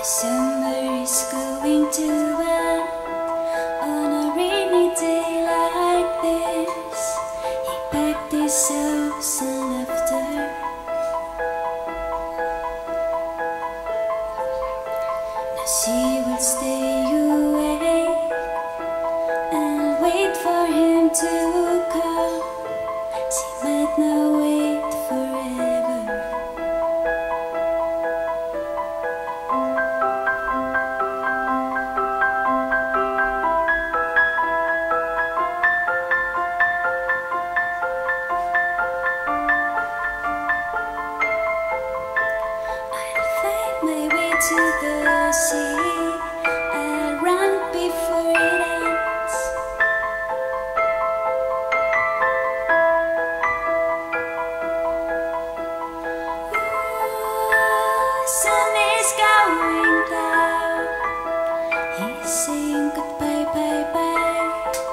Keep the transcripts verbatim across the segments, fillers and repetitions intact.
Summer is going to end on a rainy day like this. He packed his house and left her. Now she will stay awake and wait for him to come. She might not wait forever. To the sea, I'll run before it ends. Ooh, sun is going down. He's saying goodbye, bye, bye.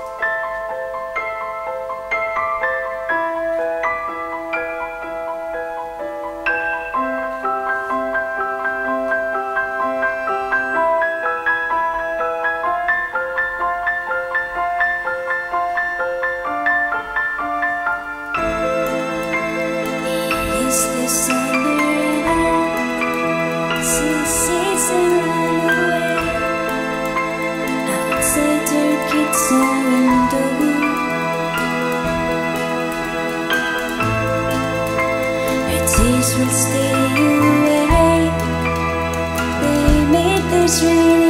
It's the summer end, she sees him run away. Outside her kitchen window, her tears will stay away. They made this rain.